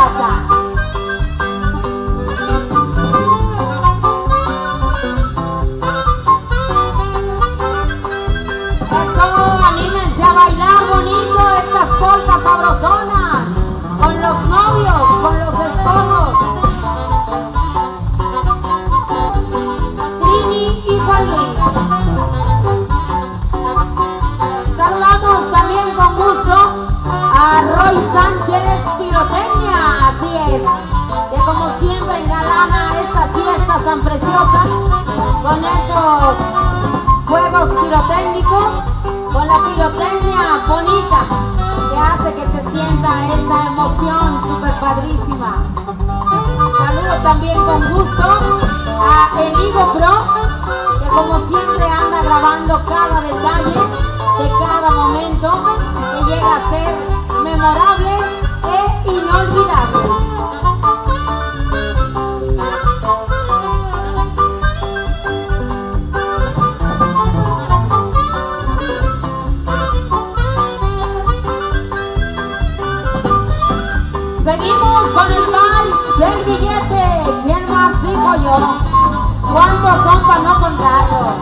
plata. Eso, anímense a bailar bonito estas polcas sabrosonas, con los novios, con los esposos. Trini y Juan Luis. Saludamos también con gusto a Roy Sánchez Pirotecnia, así es, que como siempre engalana estas fiestas tan preciosas con esos juegos pirotécnicos, con la pirotecnia bonita que hace que se sienta esa emoción súper padrísima. Saludo también con gusto a Eligo Pro, que como siempre anda grabando cada detalle de cada momento que llega a ser memorable e inolvidable. Seguimos con el vals del billete. ¿Quién más dijo yo? ¿Cuántos son para no contarlos?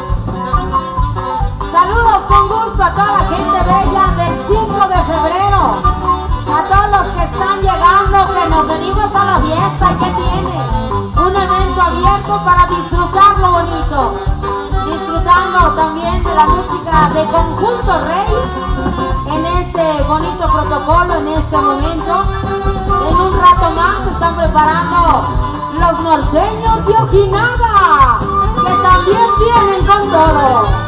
Saludos con gusto a toda la gente bella del 5 de febrero. A todos los que están llegando, que nos venimos a la fiesta. ¿Y qué tiene? Un evento abierto para disfrutar lo bonito. Disfrutando también de la música de Conjunto Rey en este bonito protocolo, en este momento. En un rato más se están preparando los norteños de Ojinada, que también vienen con todo.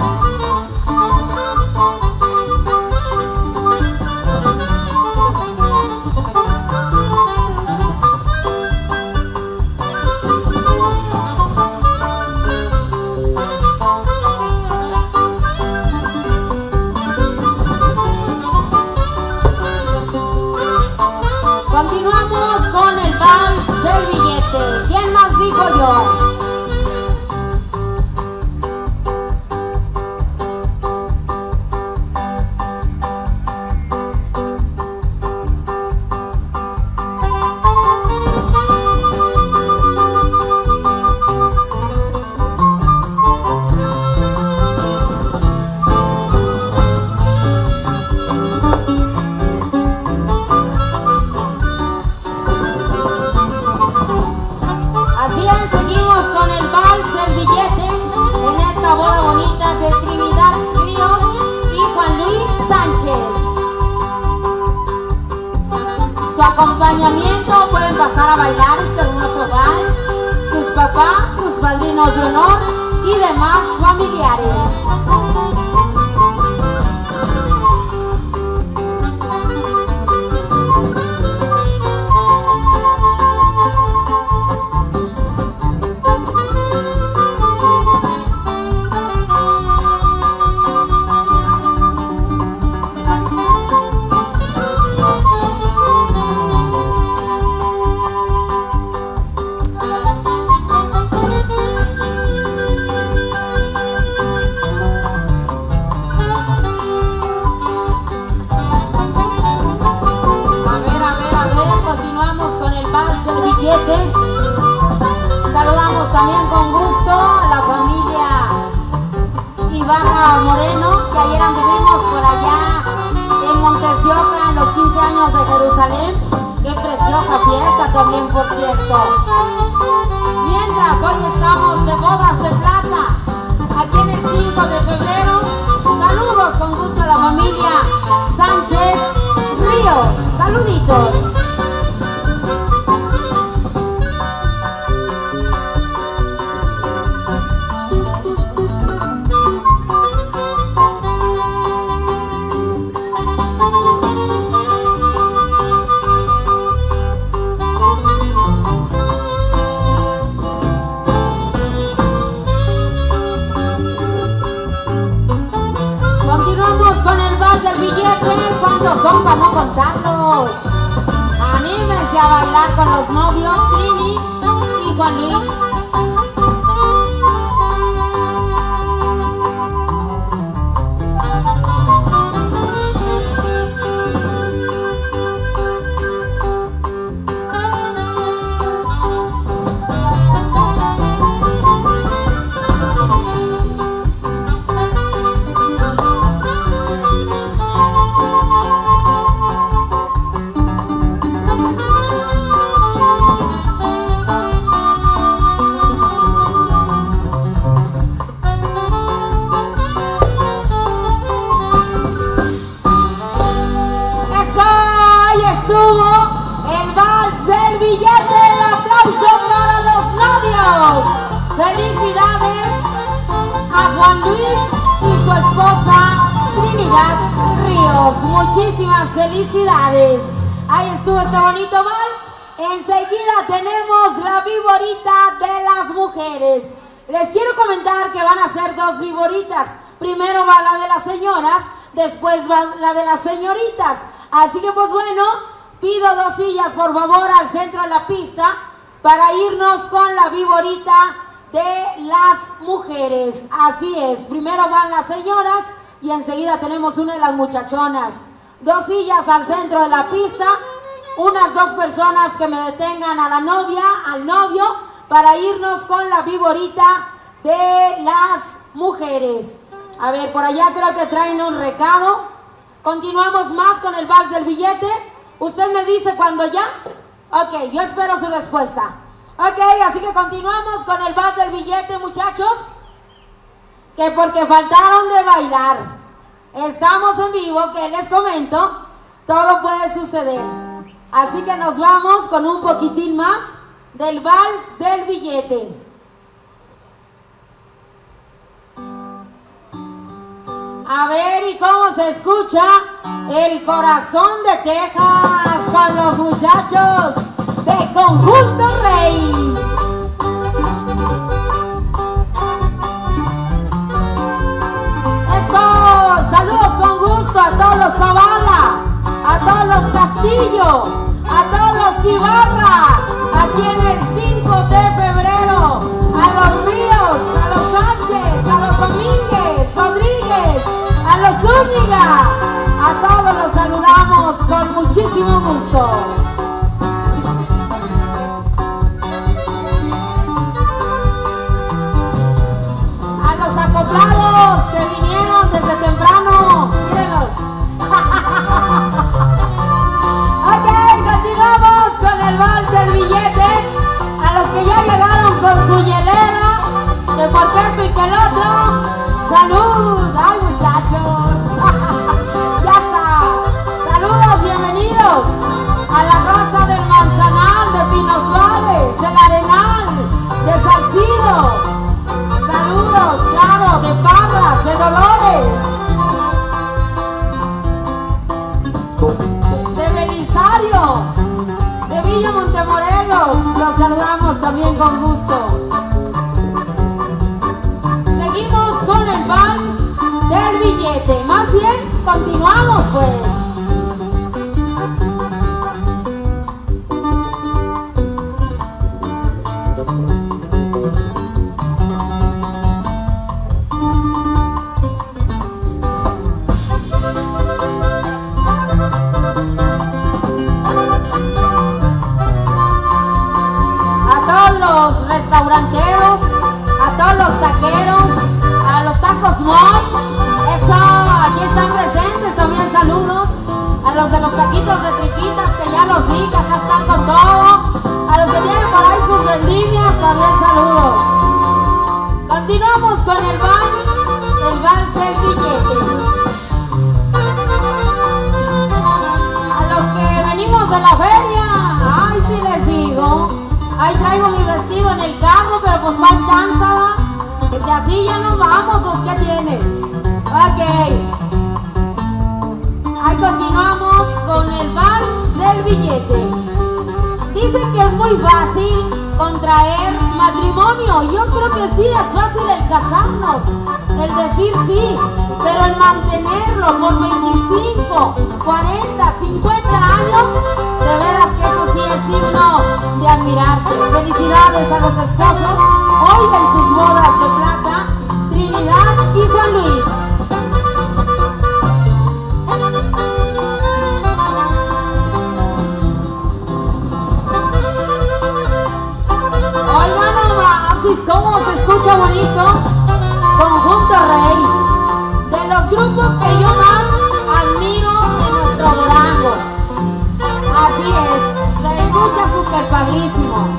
Continuamos con el vals del billete. ¿Quién más dijo yo? Seguimos con el vals del billete en esta boda bonita de Trinidad Ríos y Juan Luis Sánchez. Su acompañamiento, pueden pasar a bailar este hermoso vals, sus papás, sus padrinos de honor y demás familiares. Saludamos también con gusto a la familia Ibarra Moreno, que ayer anduvimos por allá en Montes de Oca en los 15 años de Jerusalén. Qué preciosa fiesta también, por cierto. Mientras hoy estamos de bodas de plata, aquí en el 5 de febrero, saludos con gusto a la familia Sánchez Ríos. Saluditos. Con el vals del billete, ¿cuántos son para no contarlos? Anímense a bailar con los novios Trini y Juan Luis. estuvo el vals del billete. El aplauso para los novios. Felicidades a Juan Luis y su esposa Trinidad Ríos. Muchísimas felicidades. Ahí estuvo este bonito vals. Enseguida tenemos la viborita de las mujeres. Les quiero comentar que van a ser dos viboritas. Primero va la de las señoras, después va la de las señoritas. Así que pues bueno, pido dos sillas por favor al centro de la pista para irnos con la viborita de las mujeres. Así es, primero van las señoras y enseguida tenemos una de las muchachonas. Dos sillas al centro de la pista, unas dos personas que me detengan a la novia, al novio, para irnos con la viborita de las mujeres. A ver, por allá creo que traen un recado. Continuamos más con el vals del billete. ¿Usted me dice cuando ya? Ok, yo espero su respuesta. Ok, así que continuamos con el vals del billete, muchachos. Que porque faltaron de bailar. Estamos en vivo, que les comento, todo puede suceder. Así que nos vamos con un poquitín más del vals del billete. A ver, ¿y cómo se escucha el corazón de Texas con los muchachos de Conjunto Rey? ¡Eso! Saludos con gusto a todos los Zavala, a todos los Castillo, a todos los Ibarra, aquí en el 5 de febrero, a los Ríos, a los Sánchez, a los Domínguez, Rodríguez, a los Zúñiga, a todos los saludamos con muchísimo gusto. A los acoplados que vinieron desde temprano, mírenlos. Ok, continuamos con el vals del billete. A los que ya llegaron con su hielera, de porque esto y que el otro, ¡salud! ¡Ay, muchachos! ¡Ya está! ¡Saludos, bienvenidos! A la raza del Manzanal, de Pinos Suárez, del Arenal, de Salcido. ¡Saludos, claro, de Parras, de Dolores! De Belisario, de Villa Montemorelos, los saludamos también con gusto. Seguimos con el vals del billete, más bien continuamos pues. Restauranteros, a todos los taqueros, a los tacos Moy, eso, aquí están presentes, también saludos a los de los taquitos de tripitas, que ya los vi, que acá están con todo, a los que tienen por ahí sus vendimias, también saludos. Continuamos con el vals del billete. A los que venimos de la feria, ay, si les digo, ahí traigo mi vestido en el carro, pero pues más chance, ¿va? Que así ya nos vamos, ¿o qué tiene? Ok. Ahí continuamos con el vals del billete. Dicen que es muy fácil contraer matrimonio. Yo creo que sí, es fácil el casarnos, el decir sí, pero el mantenerlo por 25, 40, 50 años, de veras que eso sí es digno de admirarse. Felicidades a los esposos, hoy en sus bodas de plata, Trinidad y Juan Luis. Oigan nomás, ¿cómo se escucha bonito? Conjunto Rey, de los grupos que yo más admiro en nuestro Durango. Así es, se escucha súper padrísimo.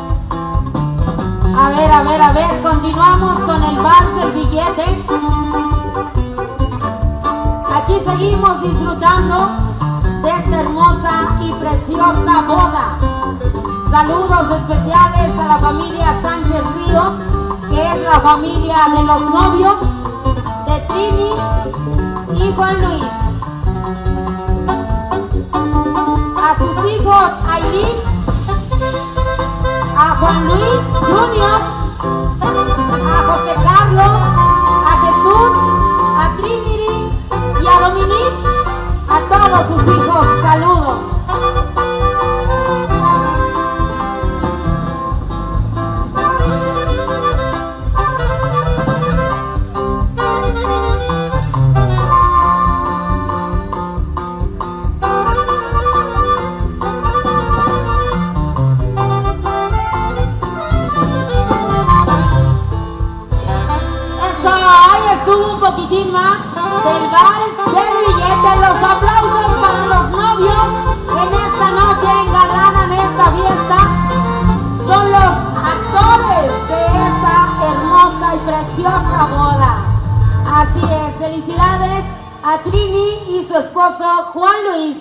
A ver, continuamos con el vals del billete. Aquí seguimos disfrutando de esta hermosa y preciosa boda. Saludos especiales a la familia Sánchez Ríos, que es la familia de los novios de Trini y Juan Luis. A sus hijos Aileen, a Juan Luis Junior, a José Carlos, a Jesús, a Trinity y a Dominique, a todos sus hijos, saludos. Un poquitín más del vals del billete. Los aplausos para los novios en esta noche engalanan esta fiesta. Son los actores de esta hermosa y preciosa boda. Así es, felicidades a Trini y su esposo Juan Luis.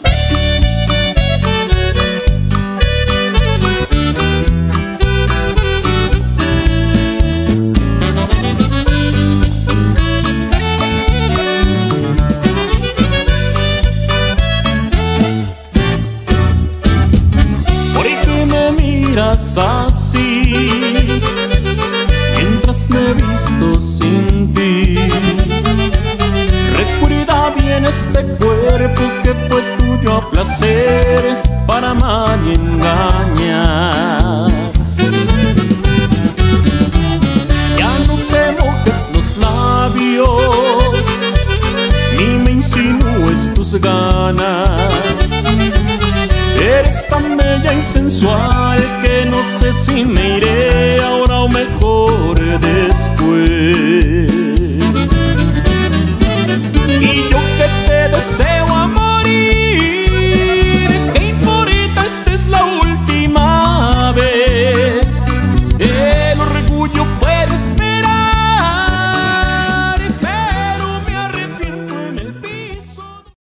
Así, mientras me he visto sin ti, recuerda bien este cuerpo que fue tuyo a placer para amar y engañar. Ya no te mojes los labios, ni me insinúes tus ganas. Eres tan bella y sensual que no sé si me iré ahora o mejor después. Y yo que te deseo amor,